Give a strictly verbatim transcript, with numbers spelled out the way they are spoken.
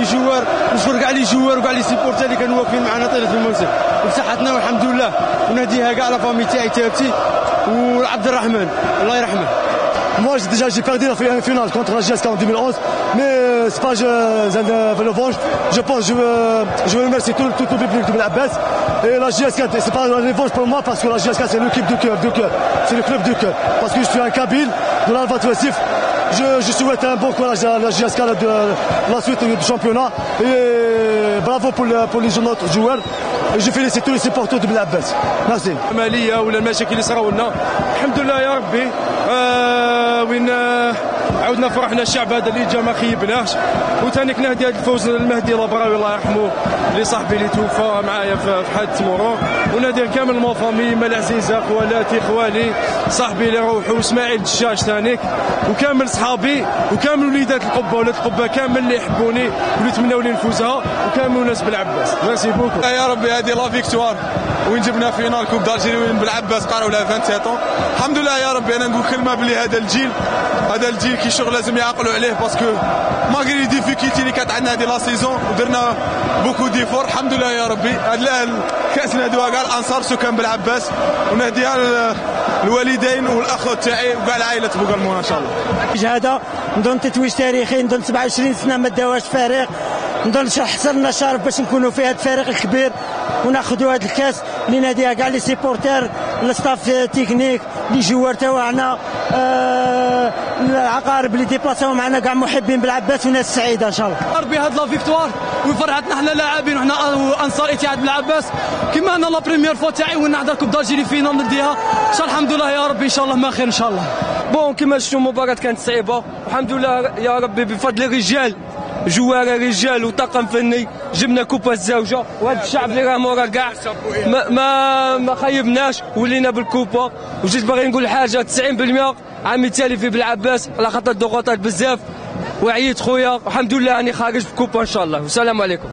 جوار، نشكر كاع لي جوار وكاع لي سيبورتر اللي كانوا واقفين معنا طيله الموسم وبصحتنا والحمد لله، ونهديها كاع لا فامي تاعي تاعتي وعبد الرحمن الله يرحمه. Moi j'ai déjà j'ai perdu la finale contre la J S K en deux mille onze, mais c'est pas une revanche. Je pense je veux je veux remercier tout, tout, tout le public de Belabès et la J S K. C'est pas une revanche pour moi parce que la J S K c'est l'équipe du cœur, du cœur. C'est le club du cœur. Parce que je suis un Kabyle de l'Alvatouessif. Je, je souhaite un bon courage à la J S K de la suite du championnat et bravo pour, le, pour les autres joueurs. Et je félicite tous les supporters de Belabès. Merci. الماليه ولا المشاكل اللي صراو لنا الحمد لله يا ربي. آه وين آه عاودنا فرحنا الشعب هذا اللي جا ما خيبناش، وثاني كنهدي هذا الفوز للمهدي لابراوي الله يرحمه اللي صاحبي اللي توفى معايا في حادث مرور، ونادي كامل مو فامي مال عزيزه خوالاتي خوالي صاحبي اللي روحوا واسماعيل الدشاش ثانيك وكامل صحابي وكامل وليدات القبه ولاد القبه كامل اللي يحبوني واللي يتمناو لي نفوزها وكامل ناس بالعباس. ميرسي بوكو يا ربي. هذه لا فيكتوار وين جبنا فينال كوب دالجيري وين بالعباس قراو لها سبعة وعشرين. الحمد لله يا ربي. انا نقول كلمه بلي هذا الجيل هذا الجيل كي شغل لازم يعقلوا عليه باسكو ماغري ديفيكولتي اللي كانت عندنا هذه لا سيزون ودرنا بوكو ديفور. الحمد لله يا ربي. هذا الكاس نهدوها كاع الانصار سكان بالعباس ونهديها الوالدين والاخ تاعي وكاع العائله بوغالمون ان شاء الله. هذا نظن تتويج تاريخي، نظن سبعة وعشرين سنه ما داوهاش فريق، نظن حصلنا شرف باش نكونوا في هذا الفريق الكبير وناخذوا هذا الكاس اللي ناديها كاع لي سيبورتير الستاف تكنيك لي جوار تاعنا آه العقارب اللي ديبلاساو معنا كاع محبين بالعباس وناس سعيده ان شاء الله. ربي هاد لا فيكتوار وفرحتنا حنا لاعبين وحنا انصار اتحاد بالعباس كيما انا لا بريمير فوا تاعي وين نحضر كوب دالجيري فينال نديها ان شاء الله. الحمد لله يا ربي ان شاء الله ما خير ان شاء الله. بون كيما شفتوا المباراة كانت صعيبة، الحمد لله يا ربي بفضل الرجال جوار رجال وطاقم فني جبنا كوبا الزوجة وهذا الشعب اللي راه مورا كاع ما ما, ما خيبناش ولينا بالكوبا. وجيت باغي نقول حاجة تسعين بالمئة عامي تالي في بالعباس على خاطر ضغوطات بزاف وعييت خويا، الحمد لله راني خارج بكوبا ان شاء الله. والسلام عليكم.